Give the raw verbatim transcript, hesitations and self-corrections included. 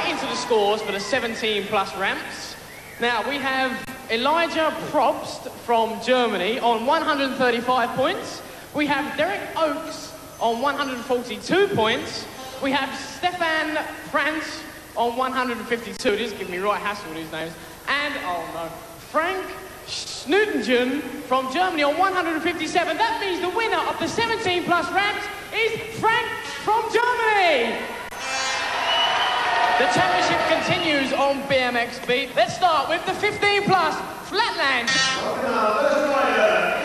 straight into the scores for the seventeen plus ramps. Now, we have Elijah Probst from Germany on one hundred thirty-five points. We have Derek Oakes on one hundred forty-two points. We have Stefan Franz on one hundred fifty-two. This is giving me right hassle with these names. And, oh no, Frank SCHNEUTGEN from Germany on one hundred fifty-seven. That means the winner of the seventeen plus ramps is Frank from Germany. The championship continues on B M X Beat. Let's start with the fifteen plus Flatland.